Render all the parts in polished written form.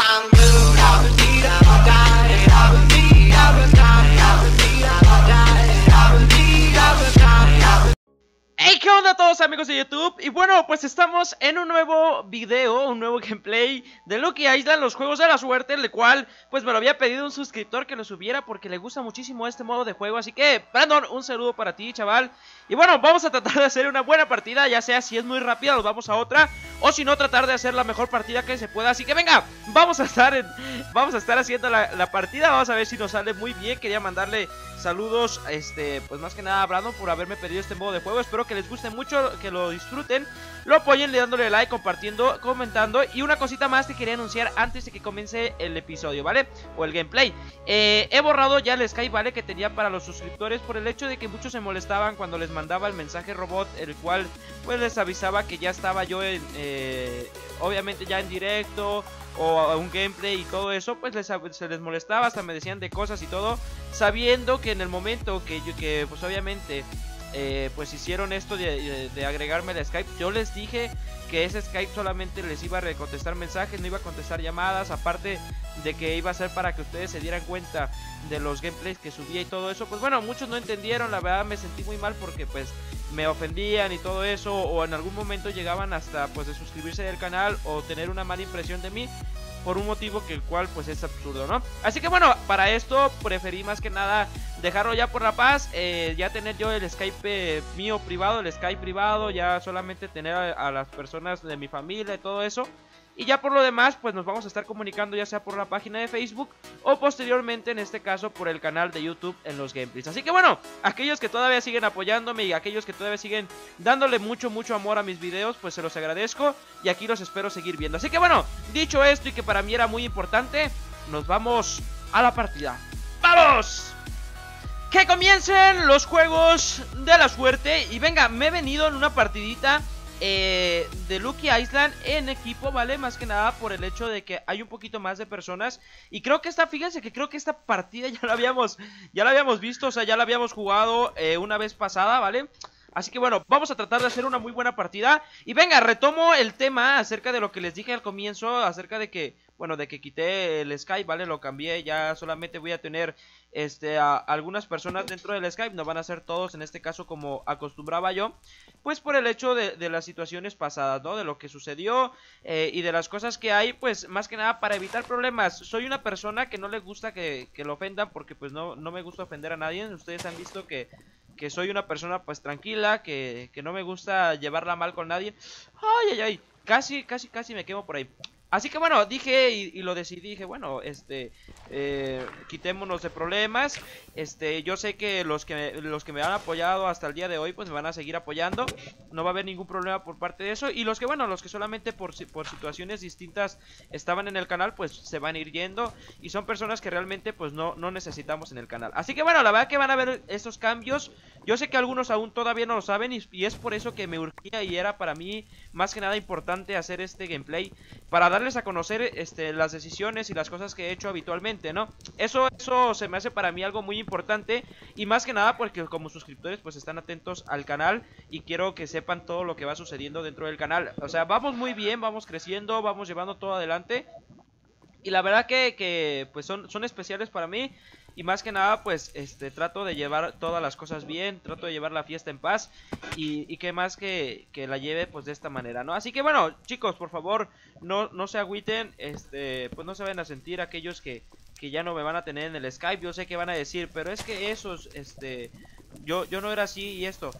Hey, ¿qué onda a todos amigos de YouTube? Y bueno, pues estamos en un nuevo video, un nuevo gameplay de Lucky Island, los juegos de la suerte, el cual pues me lo había pedido un suscriptor que lo subiera porque le gusta muchísimo este modo de juego. Así que, Brandon, un saludo para ti, chaval. Y bueno, vamos a tratar de hacer una buena partida, ya sea si es muy rápida, nos vamos a otra, o si no, tratar de hacer la mejor partida que se pueda. Así que venga, vamos a estar haciendo la partida, vamos a ver si nos sale muy bien. Quería mandarle saludos, pues más que nada a Brandon por haberme pedido este modo de juego. Espero que les guste mucho, que lo disfruten, lo apoyen dándole like, compartiendo, comentando. Y una cosita más que quería anunciar antes de que comience el episodio, ¿vale? O el gameplay. He borrado ya el Skype, ¿vale? Que tenía para los suscriptores por el hecho de que muchos se molestaban cuando les mandaba el mensaje robot, el cual pues les avisaba que ya estaba yo en, obviamente ya en directo o un gameplay y todo eso, pues se les molestaba, hasta me decían de cosas y todo, sabiendo que en el momento que pues obviamente pues hicieron esto de agregarme el Skype, yo les dije que ese Skype solamente les iba a contestar mensajes, no iba a contestar llamadas, aparte de que iba a ser para que ustedes se dieran cuenta de los gameplays que subía y todo eso. Pues bueno, muchos no entendieron, la verdad me sentí muy mal porque pues me ofendían y todo eso, o en algún momento llegaban hasta pues de suscribirse del canal o tener una mala impresión de mí por un motivo que el cual pues es absurdo, ¿no? Así que bueno, para esto preferí más que nada dejarlo ya por la paz, ya tener yo el Skype mío privado, el Skype privado, ya solamente tener a las personas de mi familia y todo eso. Y ya por lo demás, pues nos vamos a estar comunicando ya sea por la página de Facebook o posteriormente, en este caso, por el canal de YouTube en los gameplays. Así que bueno, aquellos que todavía siguen apoyándome y aquellos que todavía siguen dándole mucho amor a mis videos, pues se los agradezco y aquí los espero seguir viendo. Así que bueno, dicho esto y que para mí era muy importante, nos vamos a la partida. ¡Vamos! Que comiencen los juegos de la suerte. Y venga, me he venido en una partidita de Lucky Island en equipo, ¿vale? Más que nada por el hecho de que hay un poquito más de personas. Y creo que fíjense que creo que esta partida ya la habíamos visto, o sea, ya la habíamos jugado una vez pasada, ¿vale? Así que bueno, vamos a tratar de hacer una muy buena partida. Y venga, retomo el tema acerca de lo que les dije al comienzo, acerca de que, bueno, de que quité el Skype, ¿vale? Lo cambié, ya solamente voy a tener a algunas personas dentro del Skype, no van a ser todos, en este caso como acostumbraba yo, pues por el hecho de las situaciones pasadas, ¿no? De lo que sucedió y de las cosas que hay, pues más que nada para evitar problemas. Soy una persona que no le gusta que lo ofendan porque pues no me gusta ofender a nadie. Ustedes han visto que soy una persona pues tranquila, que no me gusta llevarla mal con nadie. Ay, casi me quemo por ahí. Así que bueno, dije y lo decidí, dije, bueno, quitémonos de problemas. Yo sé que los que me han apoyado hasta el día de hoy, pues me van a seguir apoyando. No va a haber ningún problema por parte de eso. Y los que solamente por situaciones distintas estaban en el canal, pues se van a ir yendo. Y son personas que realmente pues no necesitamos en el canal. Así que bueno, la verdad que van a ver estos cambios. Yo sé que algunos aún todavía no lo saben y es por eso que me urgía y era para mí más que nada importante hacer este gameplay, para darles a conocer las decisiones y las cosas que he hecho habitualmente, ¿no? Eso se me hace para mí algo muy importante y más que nada porque como suscriptores pues están atentos al canal y quiero que sepan todo lo que va sucediendo dentro del canal. O sea, vamos muy bien, vamos creciendo, vamos llevando todo adelante y la verdad que pues son especiales para mí. Y más que nada pues trato de llevar todas las cosas bien, trato de llevar la fiesta en paz y que más que la lleve pues de esta manera, ¿no? Así que bueno, chicos, por favor, no se agüiten, pues no se vayan a sentir aquellos que ya no me van a tener en el Skype. Yo sé que van a decir, pero es que esos, yo no era así y esto.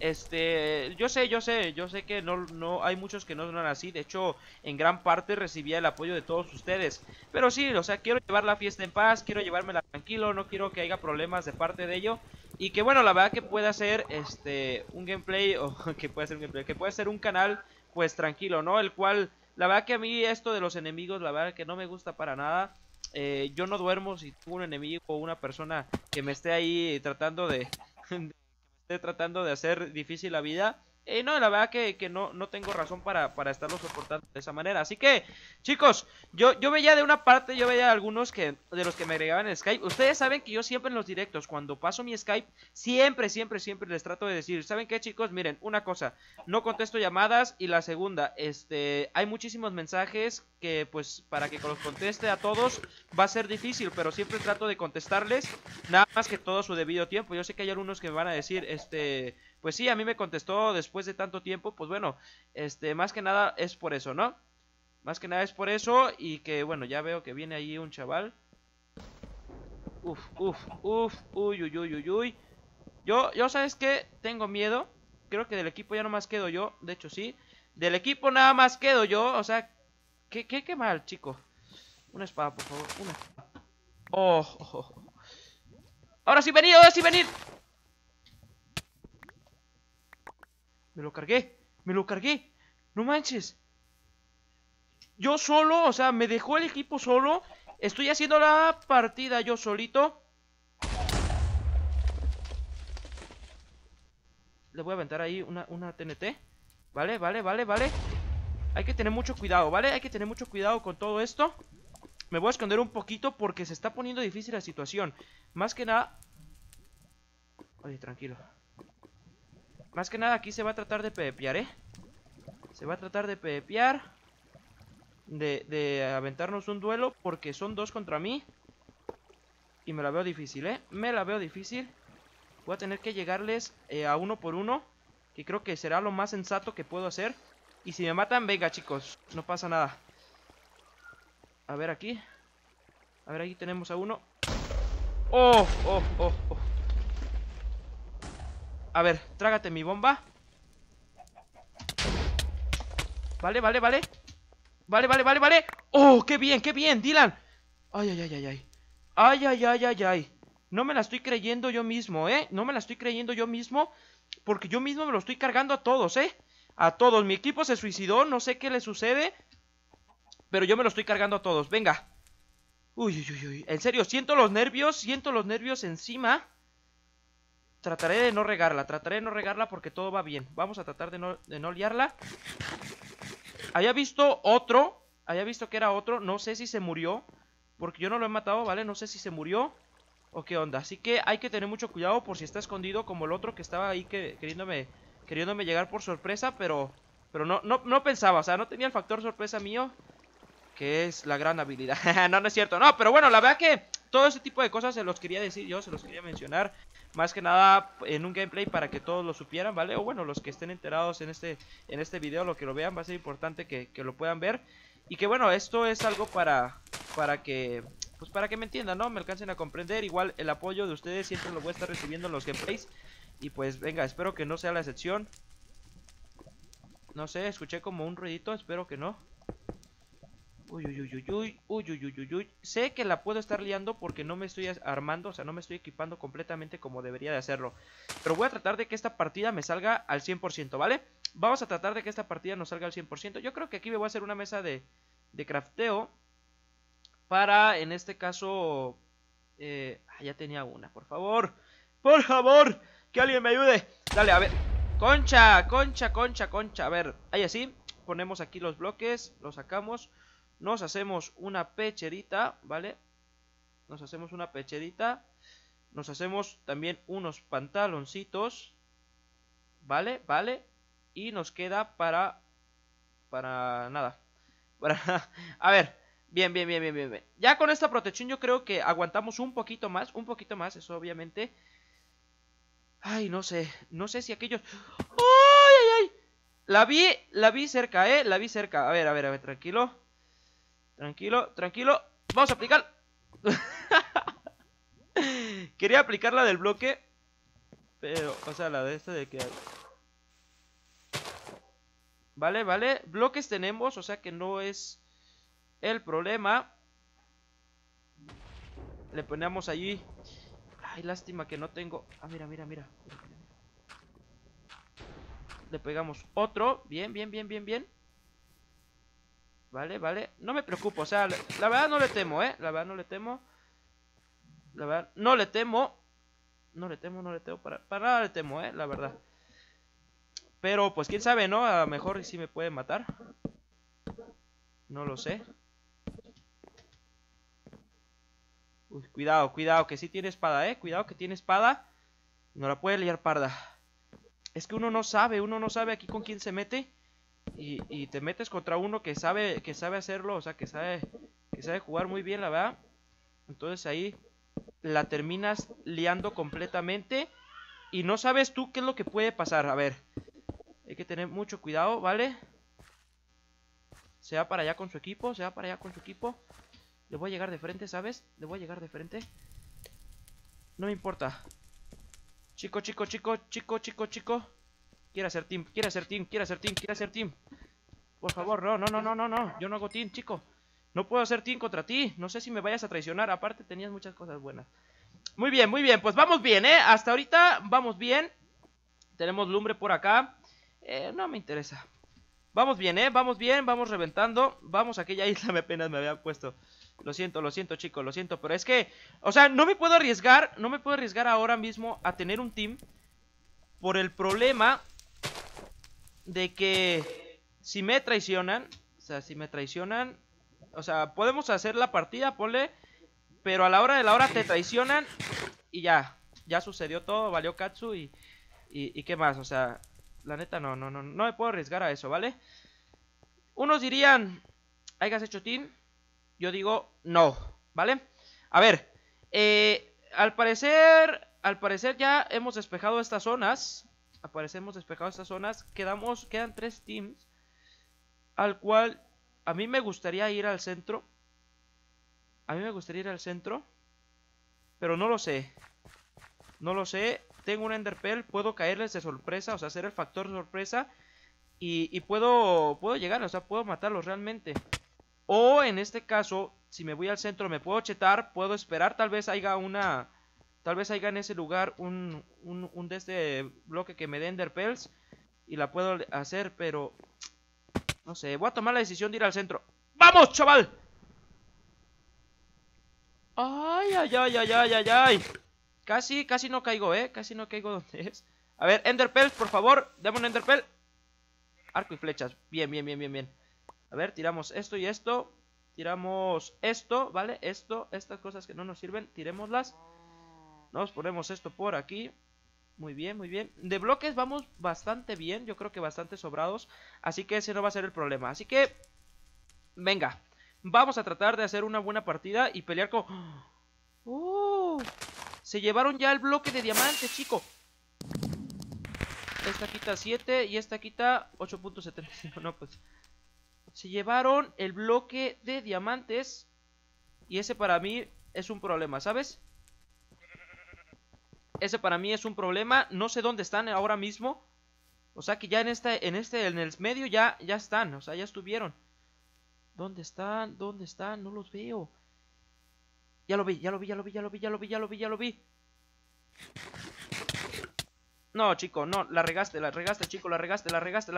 Yo sé que no hay muchos que no son así. De hecho, en gran parte recibía el apoyo de todos ustedes. Pero sí, o sea, quiero llevar la fiesta en paz, quiero llevármela tranquilo, no quiero que haya problemas de parte de ello. Y que bueno, la verdad que pueda ser un gameplay, o que puede ser un gameplay, que puede ser un canal pues tranquilo, ¿no? El cual, la verdad que a mí esto de los enemigos, la verdad que no me gusta para nada. Yo no duermo si tengo un enemigo o una persona que me esté ahí tratando de hacer difícil la vida. no, la verdad que no tengo razón para estarlo soportando de esa manera. Así que, chicos, yo veía de una parte, yo veía algunos de los que me agregaban en Skype. Ustedes saben que yo siempre en los directos, cuando paso mi Skype, siempre les trato de decir, ¿saben qué, chicos? Miren, una cosa, no contesto llamadas. Y la segunda, hay muchísimos mensajes que pues para que los conteste a todos va a ser difícil, pero siempre trato de contestarles, nada más que todo su debido tiempo. Yo sé que hay algunos que me van a decir, pues sí, a mí me contestó después de tanto tiempo. Pues bueno, más que nada es por eso, ¿no? Más que nada es por eso. Y que bueno, ya veo que viene ahí un chaval. Uf, uy, uy, uy, uy, uy. Yo, ¿sabes qué? Tengo miedo. Creo que del equipo ya no más quedo yo. De hecho, sí. Del equipo nada más quedo yo. O sea, qué mal, chico. Una espada, por favor. Una. Oh. Ahora sí venir, ahora sí venir. Me lo cargué. No manches. Yo solo, o sea, me dejó el equipo solo. Estoy haciendo la partida yo solito. Le voy a aventar ahí una TNT. Vale. Hay que tener mucho cuidado, ¿vale? Hay que tener mucho cuidado con todo esto. Me voy a esconder un poquito porque se está poniendo difícil la situación. Más que nada... Oye, tranquilo. Más que nada aquí se va a tratar de pepear, ¿eh? Se va a tratar de pepear. De aventarnos un duelo porque son dos contra mí. Y me la veo difícil, ¿eh? Me la veo difícil. Voy a tener que llegarles a uno por uno, que creo que será lo más sensato que puedo hacer. Y si me matan, venga, chicos, no pasa nada. A ver aquí. A ver, aquí tenemos a uno. Oh. A ver, trágate mi bomba. Vale. Oh, qué bien, Dylan. Ay. No me la estoy creyendo yo mismo, no me la estoy creyendo yo mismo. Porque yo mismo me lo estoy cargando a todos, a todos. Mi equipo se suicidó, no sé qué le sucede, pero yo me lo estoy cargando a todos, venga. Uy, en serio, siento los nervios encima. Trataré de no regarla porque todo va bien. Vamos a tratar de no liarla. Había visto que era otro, no sé si se murió, porque yo no lo he matado, ¿vale? No sé si se murió o qué onda. Así que hay que tener mucho cuidado por si está escondido como el otro que estaba ahí queriéndome llegar por sorpresa, pero no pensaba, o sea, no tenía el factor sorpresa mío, que es la gran habilidad. No es cierto, no, pero bueno, la verdad que todo ese tipo de cosas se los quería decir yo, se los quería mencionar. Más que nada en un gameplay para que todos lo supieran, ¿vale? O bueno, los que estén enterados en este video, lo que lo vean, va a ser importante que lo puedan ver. Y que bueno, esto es algo para que... Pues para que me entiendan, ¿no? Me alcancen a comprender. Igual el apoyo de ustedes siempre lo voy a estar recibiendo en los gameplays. Y pues venga, espero que no sea la excepción. No sé, escuché como un ruidito, espero que no. Uy. Sé que la puedo estar liando porque no me estoy armando, o sea, no me estoy equipando completamente como debería de hacerlo. Pero voy a tratar de que esta partida me salga al 100%, ¿vale? Vamos a tratar de que esta partida nos salga al 100%. Yo creo que aquí me voy a hacer una mesa de crafteo para, en este caso... ya tenía una, por favor, que alguien me ayude. Dale, a ver, concha. A ver, ahí así, ponemos aquí los bloques, los sacamos. Nos hacemos una pecherita, ¿vale? Nos hacemos una pecherita. Nos hacemos también unos pantaloncitos, ¿vale? Y nos queda para nada. A ver, bien. Ya con esta protección yo creo que aguantamos un poquito más, eso obviamente. Ay, no sé si aquellos... ¡Ay! La vi cerca, la vi cerca. A ver, tranquilo. Vamos a aplicar. Quería aplicar la del bloque, pero, o sea, la de de que... Vale, bloques tenemos, o sea que no es el problema. Le ponemos allí. Ay, lástima que no tengo... Ah, mira. Le pegamos otro, bien. Vale, no me preocupo, o sea, la verdad no le temo, la verdad no le temo. No le temo, para nada le temo, la verdad. Pero pues quién sabe, ¿no? A lo mejor sí me puede matar. No lo sé. Uy, cuidado, cuidado, que sí tiene espada, cuidado que tiene espada. No la puede liar parda. Es que uno no sabe aquí con quién se mete. Y te metes contra uno que sabe hacerlo, o sea, que sabe jugar muy bien, la verdad. Entonces ahí la terminas liando completamente. Y no sabes tú qué es lo que puede pasar. A ver, hay que tener mucho cuidado, ¿vale? Se va para allá con su equipo, Le voy a llegar de frente, ¿sabes? Le voy a llegar de frente. No me importa. Chico. Quiere hacer team. Por favor, no. Yo no hago team, chico. No puedo hacer team contra ti. No sé si me vayas a traicionar. Aparte tenías muchas cosas buenas. Muy bien. Pues vamos bien, Hasta ahorita vamos bien. Tenemos lumbre por acá. No me interesa. Vamos bien, vamos bien, vamos reventando. Vamos a aquella isla, apenas me había puesto. Lo siento, chicos, lo siento. Pero es que, o sea, no me puedo arriesgar ahora mismo a tener un team. Por el problema de que si me traicionan, o sea, podemos hacer la partida, ponle, pero a la hora de la hora te traicionan y ya sucedió todo, valió Katsu y qué más, o sea, la neta no me puedo arriesgar a eso, ¿vale? Unos dirían, ¿hayas hecho team? Yo digo, no, ¿vale? A ver, al parecer ya hemos despejado estas zonas. Quedan 3 teams. Al cual a mí me gustaría ir al centro. Pero no lo sé. Tengo un Enderpearl, puedo caerles de sorpresa, o sea, hacer el factor sorpresa. Y puedo llegar, o sea, puedo matarlos realmente. O en este caso, si me voy al centro me puedo chetar, puedo esperar, tal vez haya en ese lugar un de este bloque que me dé Enderpearls y la puedo hacer, pero no sé, voy a tomar la decisión de ir al centro. ¡Vamos, chaval! ¡Ay! Casi no caigo, casi no caigo donde es. A ver, Enderpearls, por favor, dame un Enderpearl. Arco y flechas, bien. A ver, tiramos esto y esto. Tiramos esto, ¿vale? Estas cosas que no nos sirven, tirémoslas. Nos ponemos esto por aquí. Muy bien. De bloques vamos bastante bien, yo creo que bastante sobrados. Así que ese no va a ser el problema. Así que, venga, vamos a tratar de hacer una buena partida y pelear con... Se llevaron ya el bloque de diamantes, chico. Esta quita 7 y esta quita 8.75. No, pues se llevaron el bloque de diamantes. Y ese para mí es un problema, ¿sabes? Ese para mí es un problema. No sé dónde están ahora mismo. O sea que ya en el medio ya están. O sea, ya estuvieron. ¿Dónde están? No los veo. Ya lo vi. No, chico, no, la regaste, chico, la regaste.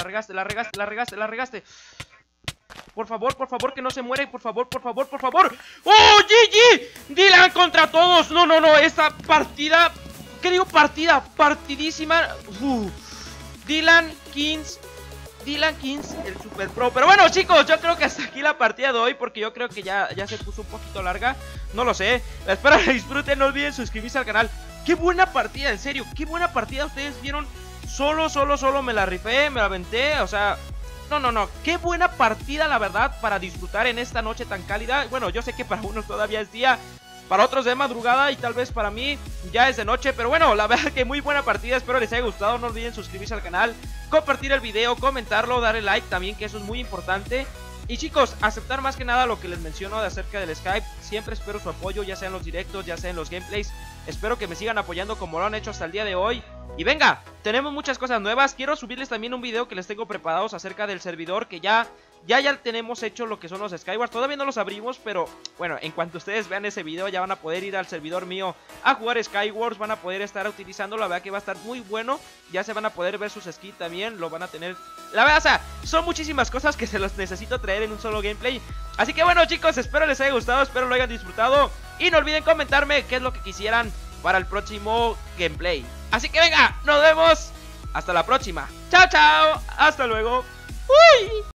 Por favor, que no se muere, por favor. ¡Oh, GG! Dylan contra todos. No, esta partida, ¿qué digo partida? Partidísima. Dylan Kings, el super pro. Pero bueno, chicos, yo creo que hasta aquí la partida de hoy, porque yo creo que ya se puso un poquito larga. No lo sé, espero que disfruten. No olviden suscribirse al canal. Qué buena partida, en serio, qué buena partida. Ustedes vieron, solo me la rifé, me la aventé, o sea, no, qué buena partida, la verdad, para disfrutar en esta noche tan cálida. Bueno, yo sé que para unos todavía es día, para otros de madrugada y tal vez para mí ya es de noche. Pero bueno, la verdad que muy buena partida, espero les haya gustado. No olviden suscribirse al canal, compartir el video, comentarlo, darle like también, que eso es muy importante. Y chicos, aceptar más que nada lo que les menciono de acerca del Skype. Siempre espero su apoyo, ya sea en los directos, ya sea en los gameplays. Espero que me sigan apoyando como lo han hecho hasta el día de hoy. Y venga, tenemos muchas cosas nuevas. Quiero subirles también un video que les tengo preparados acerca del servidor, que ya tenemos hecho lo que son los Skywars. Todavía no los abrimos, pero bueno, en cuanto ustedes vean ese video ya van a poder ir al servidor mío a jugar Skywars. Van a poder estar utilizando, la verdad que va a estar muy bueno. Ya se van a poder ver sus skins también, lo van a tener. La verdad, o sea, son muchísimas cosas que se los necesito traer en un solo gameplay. Así que bueno, chicos, espero les haya gustado, espero lo hayan disfrutado. Y no olviden comentarme qué es lo que quisieran para el próximo gameplay. Así que venga, nos vemos hasta la próxima. Chao, chao, hasta luego. Uy.